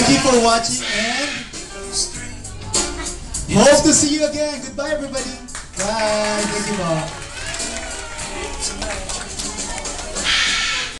Thank you for watching and hope to see you again. Goodbye everybody. Bye. Thank you all.